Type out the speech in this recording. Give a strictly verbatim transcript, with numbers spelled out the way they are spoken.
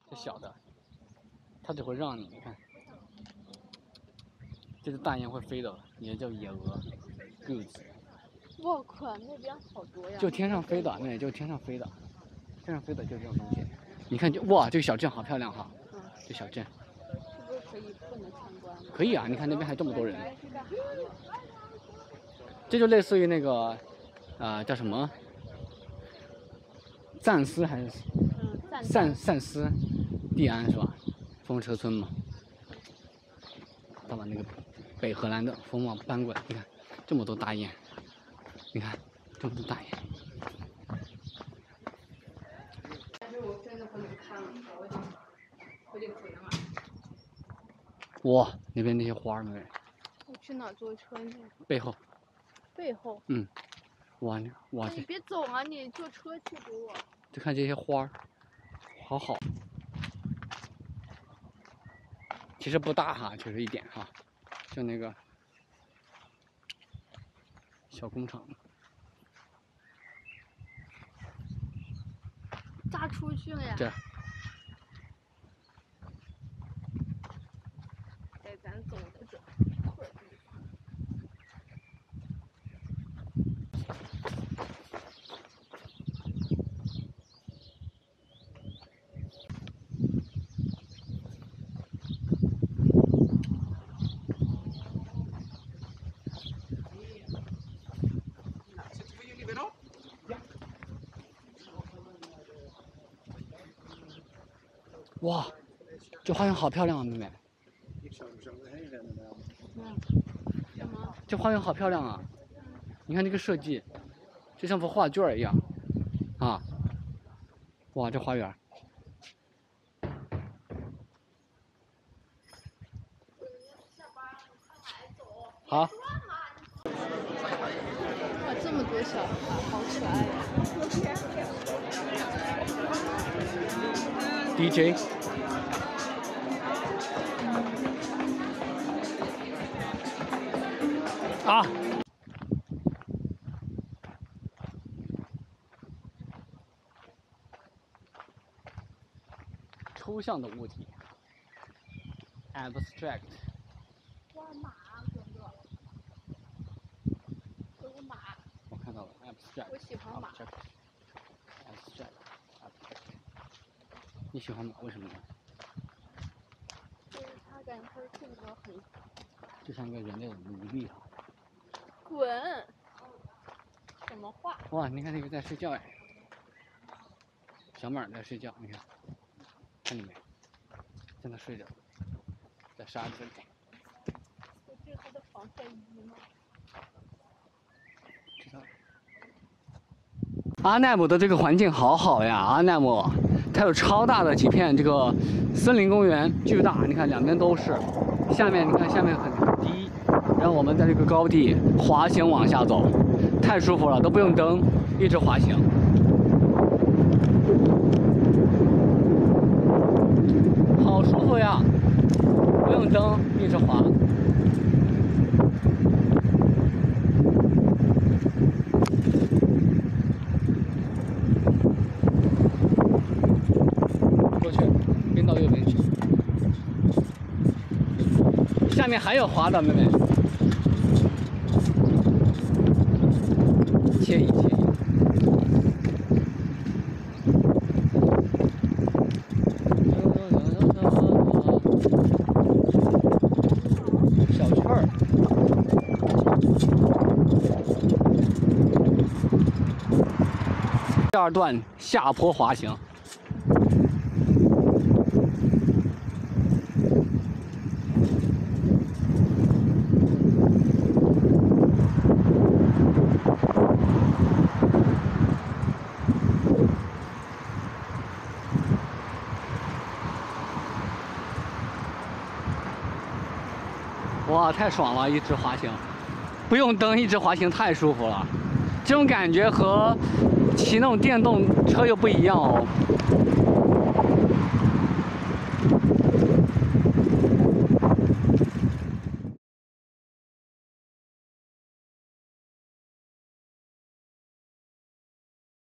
这小的，它只会让你，你看，这只大雁会飞的，也叫野鹅 ，goose。 我靠，那边好多呀！ 就天上飞的，那也就天上飞的，天上飞的就这种东西。你看，就哇，这个小镇好漂亮哈！嗯，这小镇。 是不是可以不能参观？ 可以啊，你看那边还这么多人。这就类似于那个，啊、呃，叫什么？赞斯还是？嗯，赞赞斯，蒂安是吧？风车村嘛。他把那个北荷兰的风貌搬过来，你看这么多大雁，你看这么多大雁。 但是我真的不能看了，我得我得回了。 哇，那边那些花呢？ 我去哪坐车呢？ 背后。 背后。 嗯。哇，哇！ 你别走啊！你坐车去给我。 就看这些花儿，好好。其实不大哈，就是一点哈，就那个小工厂。 扎出去了呀！ 对。 带咱走的这块地方。 哇，这花园好漂亮啊，妹妹。 嗯。什么？ 这花园好漂亮啊！你看这个设计，就像幅画卷一样，啊！哇，这花园。好。哇， 这么多小孩，好可爱呀 ！D J。啊！抽象的物体 ，abstract。 哇，马，哥哥，有个马。 我看到了 ，abstract。 我喜欢马。 abstract，abstract。你喜欢马？为什么呢？ 就是他感觉他的性格很。 就像一个人类的奴隶哈。 滚！什么话？ 哇，你看那个在睡觉哎，小马在睡觉，你看，看见没？在那睡着，在沙子里。 这是他的防晒衣吗？ 知道。阿奈姆的这个环境好好呀，阿奈姆，它有超大的几片这个森林公园，巨大，你看两边都是，下面你看下面很很低。然后我们在这个高地滑行往下走，太舒服了，都不用蹬，一直滑行。好舒服呀，不用蹬，一直滑。过去，跟到右边去。下面还有滑的，妹妹。惬意惬意。小趣儿。第二段下坡滑行。哇，太爽了！一直滑行，不用蹬，一直滑行太舒服了。这种感觉和骑那种电动车又不一样哦。